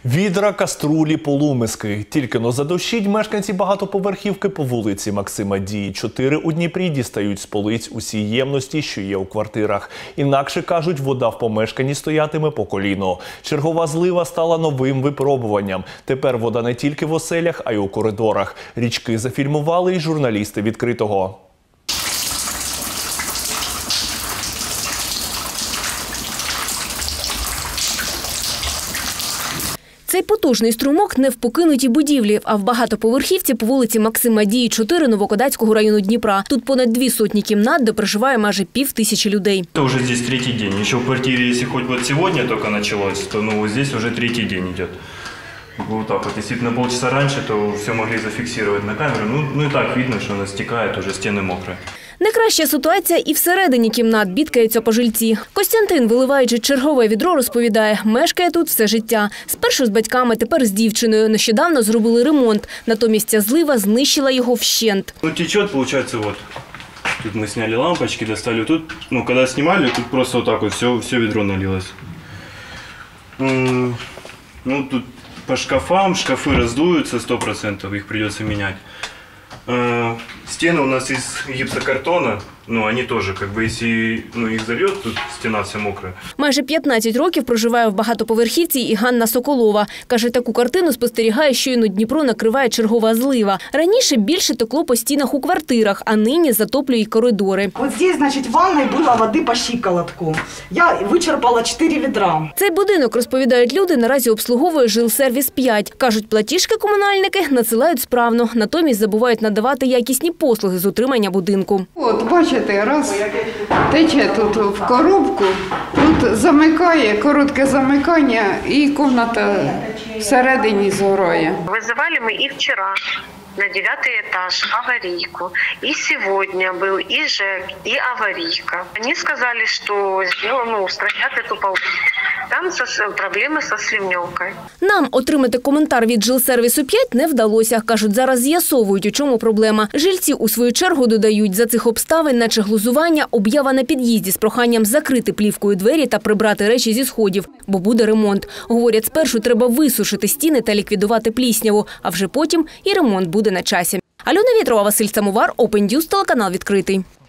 Відра, каструлі, полумиски. Тільки-но задощить мешканці багатоповерхівки по вулиці Максима Дії 4 у Дніпрі дістають з полиць усі ємності, що є у квартирах. Інакше, кажуть, вода в помешканні стоятиме по коліно. Чергова злива стала новим випробуванням. Тепер вода не тільки в оселях, а й у коридорах. Річки зафільмували й журналісти «Відкритого». Цей потужний струмок не в покинутій будівлі, а в багатоповерхівці по вулиці Максима Дії 4 Новокодацького району Дніпра. Тут понад 200 кімнат, де проживає майже 5000 людей. Это уже здесь третий день. Еще в квартире, если хоть вот сегодня только началось, то вот здесь уже третий день идет. Вот так вот. Если бы на полчаса раньше, то все могли зафиксировать на камеру. Ну и так видно, что она стекает, уже стены мокрые. Найкраща ситуація і всередині кімнат, бідкаються пожильці. Костянтин, виливаючи чергове відро, розповідає, мешкає тут все життя. Спершу з батьками, тепер з дівчиною. Нещодавно зробили ремонт. Натомість ця злива знищила його вщент. Ну течет, получается, вот. Тут мы сняли лампочки, достали. Тут, ну, когда снимали, тут просто вот так вот все ведро налилось. Ну, тут по шкафам, шкафы раздуются 100%, их придется менять. Стены у нас из гипсокартона, ну, они тоже, как бы, если их зальет, тут стена вся мокрая. Майже 15 років проживає в багатоповерхівці і Ганна Соколова. Каже, таку картину спостерігає, щойно Дніпро накриває чергова злива. Раніше більше текло по стінах у квартирах, а нині затоплює й коридори. Ось тут, значить, в ванной було води по щиколотку. Я вичерпала 4 відра. Цей будинок, розповідають люди, наразі обслуговує жилсервіс 5. Кажуть, платіжки комунальники надсилають справно, натомість забувають надавати якісні послуги з утримання будинку. От, бачите, раз тече тут в коробку, тут замикає, коротке замикання і кімната всередині згорає. Вызывали мы и вчера на 9-й этаж аварийку. И сегодня был и ЖЭК, и аварийка. Они сказали, что устранят эту поломку. Там проблеми со сливневкою. Нам отримати коментар від жилсервісу 5 не вдалося. Кажуть, зараз з'ясовують, у чому проблема. Жильці у свою чергу додають, за цих обставин, наче глузування, об'ява на під'їзді з проханням закрити плівкою двері та прибрати речі зі сходів, бо буде ремонт. Говорять, спершу треба висушити стіни та ліквідувати плісняву, а вже потім і ремонт буде на часі. Альона Вєтрова, Василь Самовар, Open News, телеканал «Відкритий».